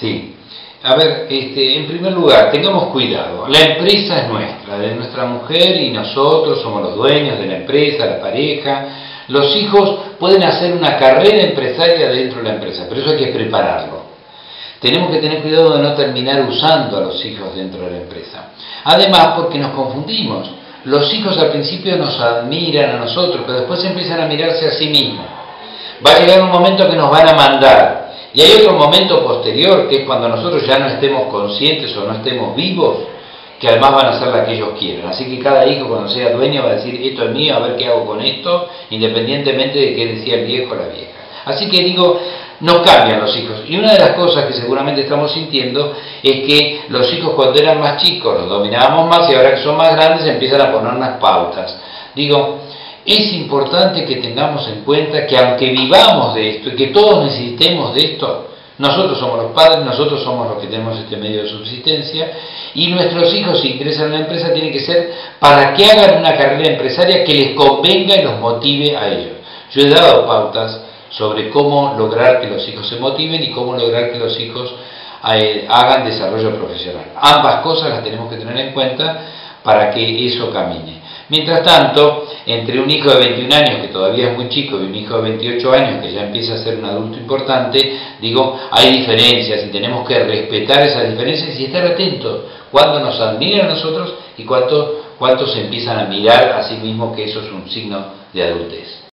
Sí. A ver, en primer lugar, tengamos cuidado. La empresa es nuestra, de nuestra mujer, y nosotros somos los dueños de la empresa, la pareja. Los hijos pueden hacer una carrera empresaria dentro de la empresa, pero eso hay que prepararlo. Tenemos que tener cuidado de no terminar usando a los hijos dentro de la empresa. Además, porque nos confundimos. Los hijos al principio nos admiran a nosotros, pero después empiezan a mirarse a sí mismos. Va a llegar un momento que nos van a mandar. Y hay otro momento posterior, que es cuando nosotros ya no estemos conscientes o no estemos vivos, que además van a hacer la que ellos quieran. Así que cada hijo, cuando sea dueño, va a decir, esto es mío, a ver qué hago con esto, independientemente de qué decía el viejo o la vieja. Así que digo, nos cambian los hijos. Y una de las cosas que seguramente estamos sintiendo es que los hijos, cuando eran más chicos los dominábamos más, y ahora que son más grandes empiezan a ponernos pautas. Digo, es importante que tengamos en cuenta que aunque vivamos de esto y que todos necesitemos de esto, nosotros somos los padres, nosotros somos los que tenemos este medio de subsistencia, y nuestros hijos, si ingresan a la empresa, tiene que ser para que hagan una carrera empresaria que les convenga y los motive a ellos. Yo he dado pautas sobre cómo lograr que los hijos se motiven y cómo lograr que los hijos hagan desarrollo profesional. Ambas cosas las tenemos que tener en cuenta para que eso camine. Mientras tanto, entre un hijo de 21 años, que todavía es muy chico, y un hijo de 28 años, que ya empieza a ser un adulto importante, digo, hay diferencias y tenemos que respetar esas diferencias y estar atentos cuando nos admiran a nosotros y cuánto se empiezan a mirar a sí mismos, que eso es un signo de adultez.